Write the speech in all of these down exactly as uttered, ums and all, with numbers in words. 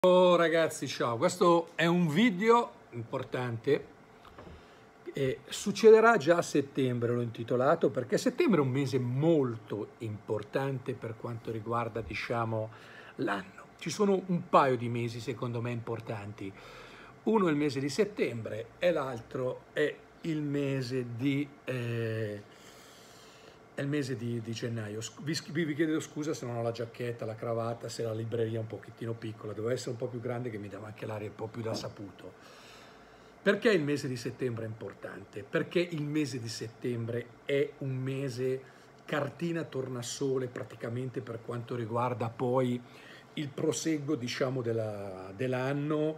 Ciao ragazzi, ciao, questo è un video importante e succederà già a settembre, l'ho intitolato, perché settembre è un mese molto importante per quanto riguarda, diciamo, l'anno. Ci sono un paio di mesi secondo me importanti. Uno è il mese di settembre e l'altro è il mese di... Eh, è il mese di, di gennaio. Vi, vi chiedo scusa se non ho la giacchetta, la cravatta, se la libreria è un pochettino piccola, doveva essere un po' più grande che mi dava anche l'aria un po' più da saputo. Perché il mese di settembre è importante? Perché il mese di settembre è un mese cartina tornasole praticamente per quanto riguarda poi il proseguo, diciamo, della, dell'anno.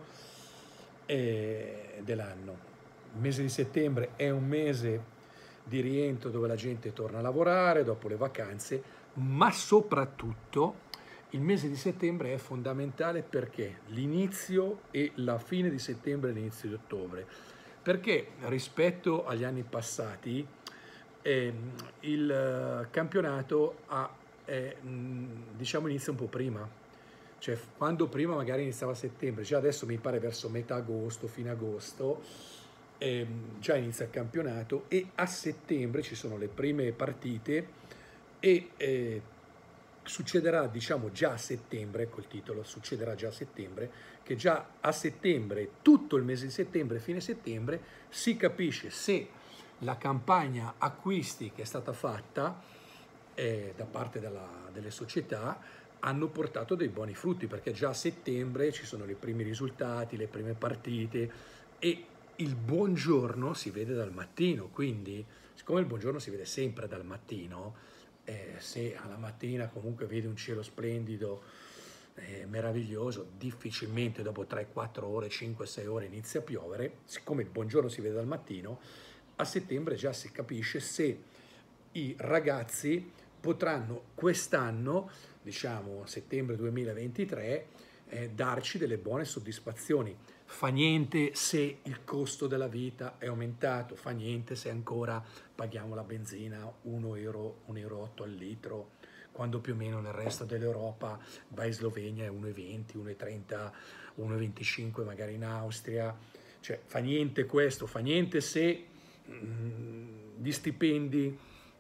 Eh, dell'anno. Il mese di settembre è un mese di rientro dove la gente torna a lavorare dopo le vacanze, ma soprattutto il mese di settembre è fondamentale perché l'inizio e la fine di settembre e l'inizio di ottobre, perché rispetto agli anni passati eh, il campionato ha, eh, diciamo, inizia un po' prima, cioè quando prima magari iniziava a settembre, già adesso mi pare verso metà agosto, fine agosto, eh, già inizia il campionato e a settembre ci sono le prime partite e eh, succederà, diciamo, già a settembre, col titolo succederà già a settembre, che già a settembre, tutto il mese di settembre, fine settembre, si capisce se la campagna acquisti che è stata fatta eh, da parte della, delle società hanno portato dei buoni frutti, perché già a settembre ci sono i primi risultati, le prime partite e il buongiorno si vede dal mattino, quindi siccome il buongiorno si vede sempre dal mattino, eh, se alla mattina comunque vedi un cielo splendido, eh, meraviglioso, difficilmente dopo tre quattro ore, cinque sei ore inizia a piovere, siccome il buongiorno si vede dal mattino, a settembre già si capisce se i ragazzi potranno quest'anno, diciamo settembre duemilaventitré, eh, darci delle buone soddisfazioni. Fa niente se il costo della vita è aumentato, fa niente se ancora paghiamo la benzina uno euro, uno e otto al litro, quando più o meno nel resto dell'Europa, vai in Slovenia è uno e venti, uno e trenta, uno e venticinque magari in Austria, cioè fa niente questo, fa niente se mh, gli stipendi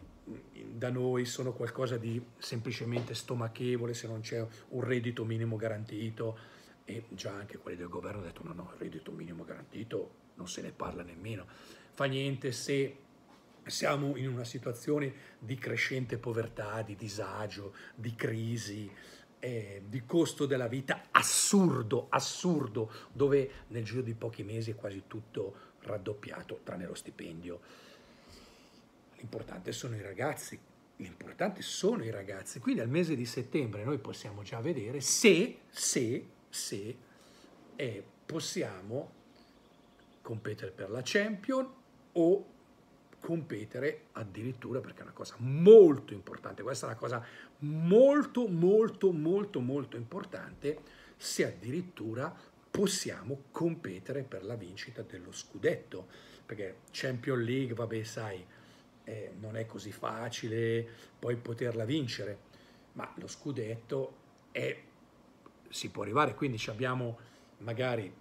da noi sono qualcosa di semplicemente stomachevole se non c'è un reddito minimo garantito, e già anche quelli del governo hanno detto no no, il reddito minimo garantito non se ne parla nemmeno. Fa niente se siamo in una situazione di crescente povertà, di disagio, di crisi, eh, di costo della vita assurdo, assurdo, dove nel giro di pochi mesi è quasi tutto raddoppiato, tranne lo stipendio. L'importante sono i ragazzi, l'importante sono i ragazzi, quindi al mese di settembre noi possiamo già vedere se, se, se eh, possiamo competere per la Champions o competere addirittura, perché è una cosa molto importante, questa è una cosa molto molto molto molto importante, se addirittura possiamo competere per la vincita dello scudetto, perché Champions League, vabbè, sai, eh, non è così facile poi poterla vincere, ma lo scudetto è, si può arrivare, quindi abbiamo magari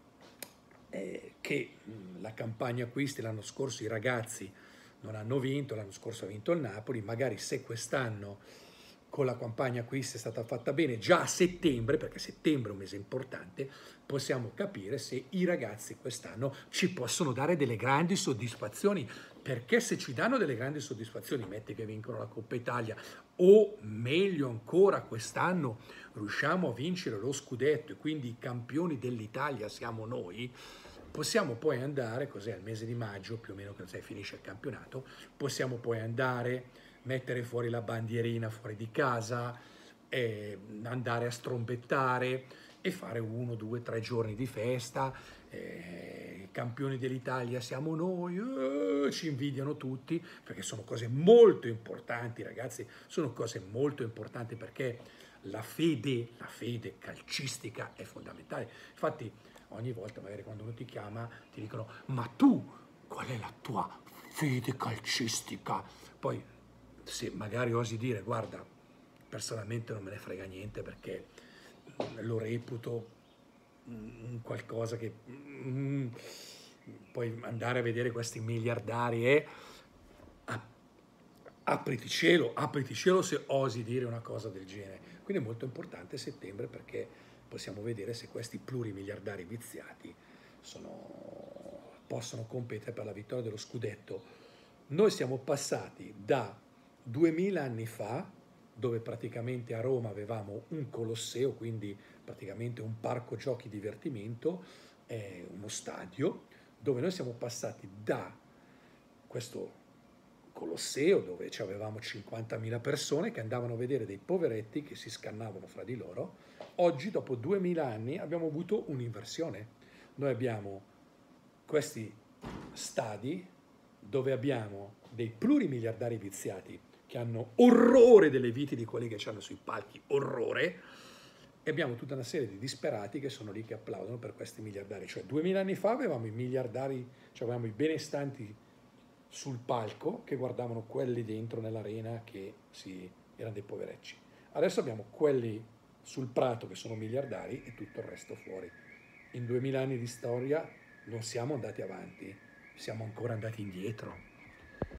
eh, che mh, la campagna acquisti l'anno scorso i ragazzi non hanno vinto, l'anno scorso ha vinto il Napoli, magari se quest'anno con la campagna acquisti è stata fatta bene già a settembre, perché settembre è un mese importante, possiamo capire se i ragazzi quest'anno ci possono dare delle grandi soddisfazioni, perché se ci danno delle grandi soddisfazioni, metti che vincono la Coppa Italia o meglio ancora quest'anno riusciamo a vincere lo scudetto e quindi i campioni dell'Italia siamo noi, possiamo poi andare, cos'è, al mese di maggio, più o meno che finisce il campionato, possiamo poi andare, mettere fuori la bandierina fuori di casa, eh, andare a strombettare e fare uno, due, tre giorni di festa, eh, i campioni dell'Italia siamo noi, eh, ci invidiano tutti, perché sono cose molto importanti, ragazzi, sono cose molto importanti perché la fede, la fede calcistica è fondamentale. Infatti ogni volta magari quando uno ti chiama ti dicono ma tu qual è la tua fede calcistica? Poi se magari osi dire guarda, personalmente non me ne frega niente perché lo reputo un qualcosa che... Mm, puoi andare a vedere questi miliardari e apriti cielo, apriti cielo se osi dire una cosa del genere. Quindi è molto importante settembre perché possiamo vedere se questi plurimiliardari viziati sono, possono competere per la vittoria dello scudetto. Noi siamo passati da duemila anni fa, dove praticamente a Roma avevamo un Colosseo, quindi praticamente un parco giochi divertimento, eh, uno stadio, dove noi siamo passati da questo Colosseo, dove avevamo cinquantamila persone che andavano a vedere dei poveretti che si scannavano fra di loro. Oggi, dopo duemila anni, abbiamo avuto un'inversione. Noi abbiamo questi stadi dove abbiamo dei plurimiliardari viziati che hanno orrore delle vite di quelli che hanno sui palchi, orrore, e abbiamo tutta una serie di disperati che sono lì che applaudono per questi miliardari. Cioè duemila anni fa avevamo i miliardari, cioè avevamo i benestanti sul palco che guardavano quelli dentro nell'arena che si, erano dei poverecci. Adesso abbiamo quelli sul prato che sono miliardari e tutto il resto fuori. In duemila anni di storia non siamo andati avanti, siamo ancora andati indietro.